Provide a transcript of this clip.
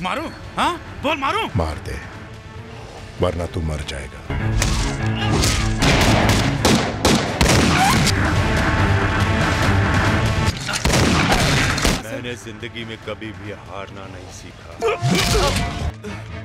मारूं? हाँ बोल मारूं? मार दे, वरना तू मर जाएगा। मैंने जिंदगी में कभी भी हारना नहीं सीखा।